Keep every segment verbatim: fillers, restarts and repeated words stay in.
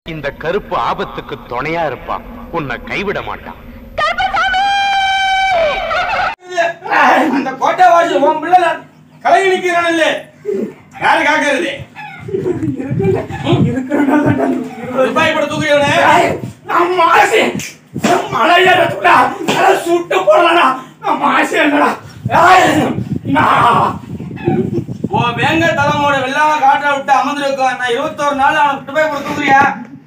இந்த கருப்பு ஆபத்துக்கு துணையா இருப்பான், உன்னை கைவிட மாட்டான். அந்த கோட்டை வாசி உன் பிள்ளை கலங்கி நிக்கிறான். யாரு காக்கிறது? துபாய் பட தூக்குறவனே நம்ம ஆசை மலையேறா சுட்டு போடலடா. நம்ம ஆசை என்னடா உன் வேங்க தலைமோட வெள்ளாம காட்ட விட்டு அமர்ந்திருக்கோம். நான் இருபத்தோரு நாள் அவன் துபாய் பட தூக்குறியா?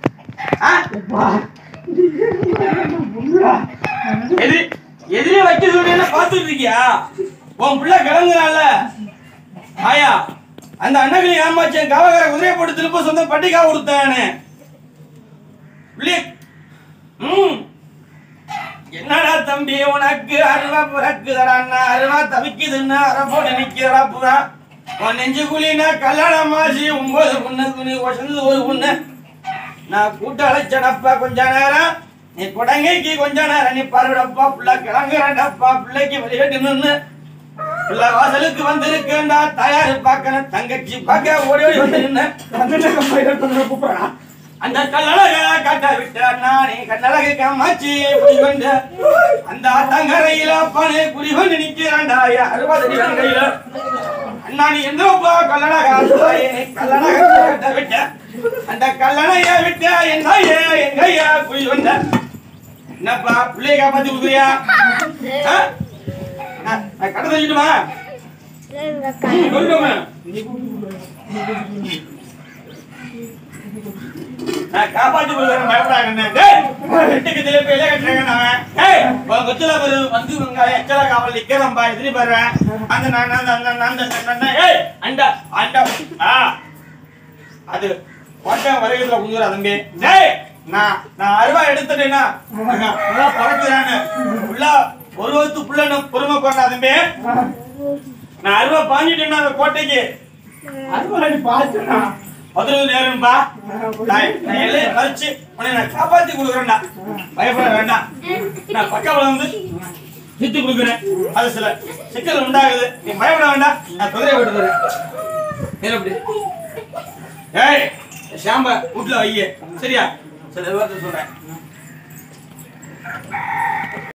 எதிரி எதிரியே வைக்க சொல்றேன்னு பாத்துட்டு இருக்கியா? உன் பிள்ளை கிளங்குறான்ல ஆயா, அந்த அண்ணகளை ஏமாச்சேன் காவகார குதிரையை போட்டு திருப்ப சொந்த பட்டிக்கா கொடுத்தானே ம் என்னடா தம்பி உனக்கு அருவா பிறக்குதடா, அருவா தவிக்குதுன்னா அரை போட்டு நிக்கிறடா புறா. உன் நெஞ்சு குழினா கல்யாணம் மாசி ஒன்பது பொண்ணு துணி ஒசந்து ஒரு பொண்ணு. நான் கூட்ட அழைச்சடப்பா கொஞ்ச நேரம், நீ குடங்கைக்கு கொஞ்ச நேரம் நீ பருடப்பா. பிள்ளை கிளங்குறடப்பா, பிள்ளைக்கு வெளியிட்டு நின்று பிள்ளை வாசலுக்கு வந்திருக்கா. தயாரு பார்க்கணும் தங்கச்சி பார்க்க ஓடி ஓடி வந்து நின்று அந்த கல்லழக காட்ட விட்ட நானே கண்ணழக காமாச்சி குடிவந்த அந்த ஆத்தங்கரையில பானே குடிவந்து நிக்கிறான்டா அறுபது கையில. அண்ணா நீ எந்தப்பா கல்லழக கல்லழக காட்ட விட்ட அந்த கல்லணைய விட்ட எங்கையா எங்கையா குடி வந்த என்னப்பா பிள்ளைய காப்பாத்தி கொடுக்குறியா? கடை தச்சுட்டுமா சொல்லுமா? நான் காப்பாத்தி கொடுக்குறேன், பயப்படாங்க. வீட்டுக்கு திருப்பி இலை கட்டுறாங்க. கொச்சுல ஒரு வந்து எச்சல காவல் நிக்கிறம்பா எதிரி போடுறேன். அந்த அண்டா அண்டா அது கோட்டை வரையில குங்குற தம்பி. நான் நான் அருவா எடுத்துட்டேன்னா பறக்குறான்னு உள்ள ஒரு வருத்து புள்ள பொறுமை கொண்டா தம்பி. நான் அருவா பாஞ்சிட்டேன்னா அந்த கோட்டைக்கு அருவா பாய்ச்சா பதினொரு நேரம்பா. நான் எல்லையை பறிச்சு உன்னை நான் காப்பாத்தி கொடுக்குறேன்டா, பயப்பட வேண்டாம். நான் பக்காவில் வந்து சித்து கொடுக்குறேன். அது சில சிக்கல் உண்டாகுது, நீ பயப்பட வேண்டாம். நான் குதிரையை விட்டு தரேன். எப்படி ஏய் ஷாம்ப வீட்டுல வைய சரியா? சில விவரத்தை சொல்றேன்.